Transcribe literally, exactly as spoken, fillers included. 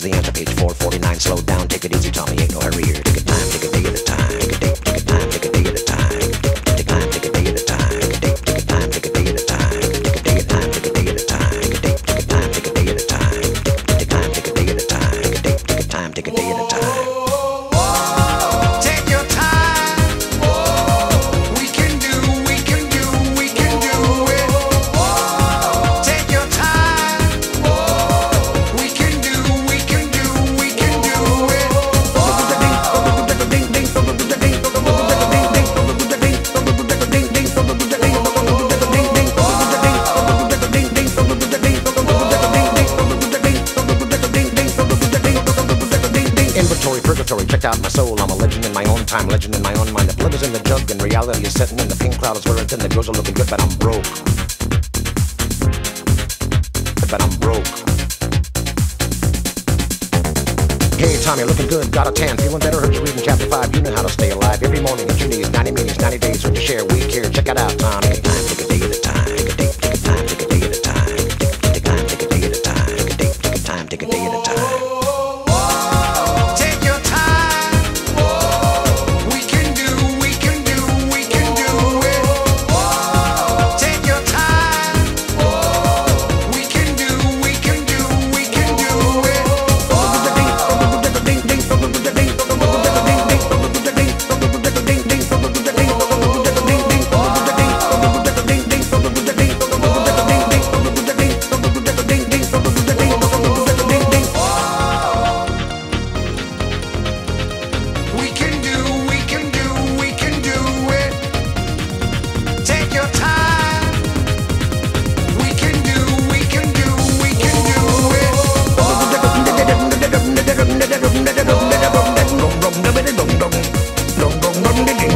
is the answer, page four forty-nine. Slow down, take it easy, Tommy, ain't no hurry here. Take a time, take a day at a time. Take a day, take a time, take a day at a time. Take a time, take a day at a time. Take a day, take a time, take a day at a time. Take a day at a time, take a day at a time. Take a day, take a time, take a day at a time. Take a time, take a day at a time. Take a day, take a time, take a day at a time. Take your time. We can do, we can do, we can do it. Take your time. We can do, we can do, we can do it. Inventory, purgatory, checked out my soul. I'm a legend in my own time, legend in my own mind. The blood is in the jug and reality is setting in. The pink cloud is where it's in. The girls are looking good, but I'm broke. But I'm broke. Hey Tommy, looking good, got a tan, feeling better. Heard you reading chapter five, you know how to stay alive. Every morning at your knees, ninety minutes, ninety days, with your share week here. Check it out, Tommy. Take a time, take a day at a time. Take a day, take a time, take a day at a time. Take a time, take a day at a time. Take a day, take a time, take a day at a time. Take your time. We can do, we can do, we can do it. Take your time. We can do, we can do, we can do it. We can do, we can do, we can do it. Take your time. We can do, we can do, we can do it.